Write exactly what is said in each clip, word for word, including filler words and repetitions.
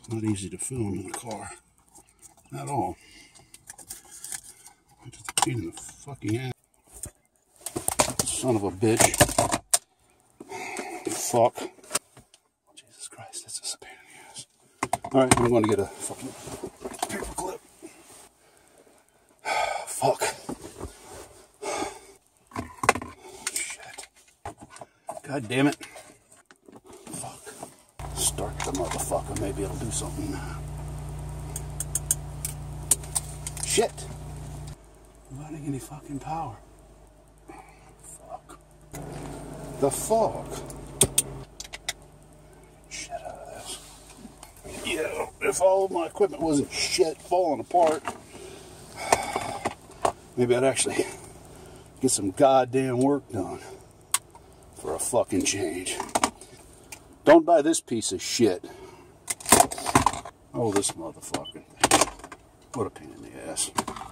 Not easy to film in a car at all. It's a pain in the fucking ass. Son of a bitch. Fuck. Oh, Jesus Christ, that's just a pain in the ass. Alright, I'm going to get a fucking paper clip. Fuck. Shit. God damn it. Fuck. Start the motherfucker. Maybe it'll do something. Shit. I'm not getting any fucking power. Fuck. The fuck? Shit out of this. Yeah, if all of my equipment wasn't shit falling apart, maybe I'd actually get some goddamn work done for a fucking change. Don't buy this piece of shit. Oh, this motherfucker. What a pain in the ass.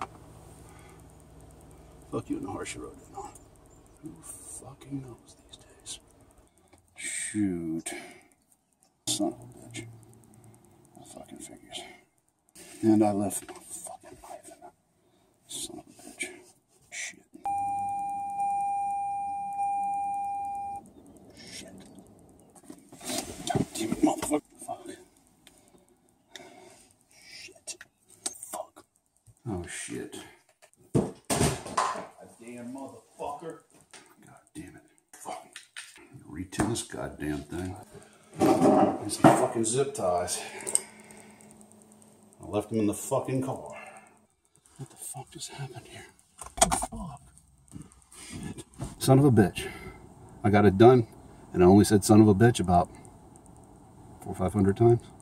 Fuck you in the harsh road, you know. Who fucking knows these days? Shoot. Son of a bitch. That fucking figures. And I left my fucking knife in there. Son of a bitch. Shit. Shit. God damn it, motherfucker. Fuck. Shit. Fuck. Oh, shit. Damn motherfucker. God damn it. Fuck. Retin this goddamn thing. And some fucking zip ties. I left them in the fucking car. What the fuck just happened here? Fuck. Shit. Son of a bitch. I got it done, and I only said son of a bitch about four or five hundred times.